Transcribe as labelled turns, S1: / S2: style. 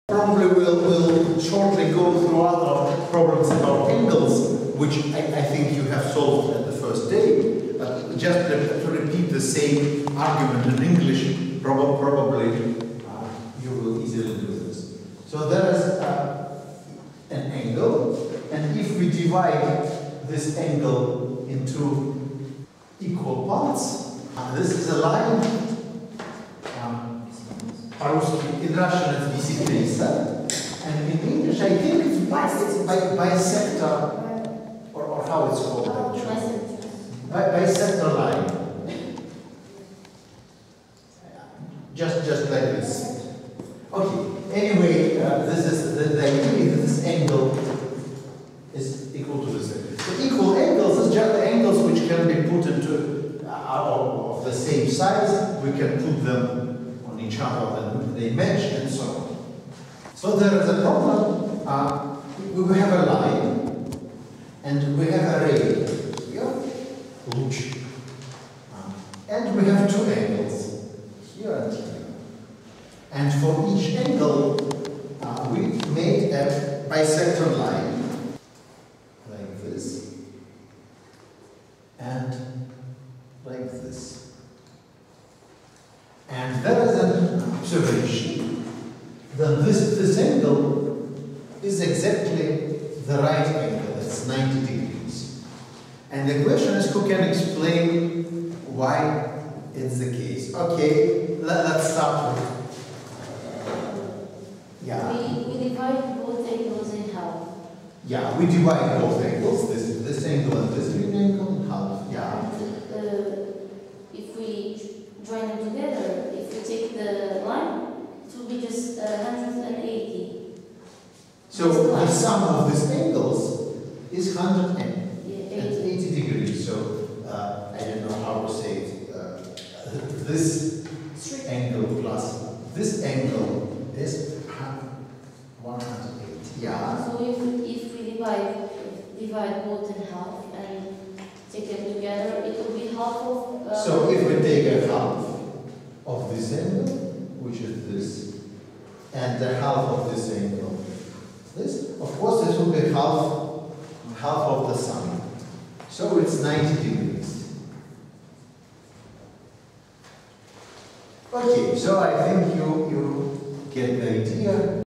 S1: Probably we'll shortly go through other problems about angles, which I think you have solved at the first day. But just to repeat the same argument in English, probably you will easily do this. So there is an angle, and if we divide this angle into equal parts, this is a line. In Russian it's bisectrice, and in English I think it's bisector, or how it's called actually. Bisector line. Just like this. Okay. Anyway, this is the idea that this angle is equal to this. So equal angles is just the angles which can be put into of the same size. We can put them on each other, and they match, and so on. So there is a problem. We have a line, and we have a ray here, lуч, and we have two angles here and here. And for each angle, we made a bisector line like this and like this. And there is an observation that this angle is exactly the right angle, it's 90 degrees. And the question is, who can explain why it's the case? Okay, let's start with. Yeah.
S2: We divide both angles in half.
S1: Yeah, we divide both angles, this angle and this angle in half. Yeah.
S2: And if we join them together, if we take the line, it will be just 180.
S1: So the sum of these angles is 180 degrees. So I don't know how to say it. This angle plus this angle is 180. Yeah.
S2: So if we divide both in half and take them together, it will be half of.
S1: So if we take a half of this angle, which is this, and the half of this angle, this, of course, this will be half of the sum. So it's 90 degrees. Okay, so I think you get the idea.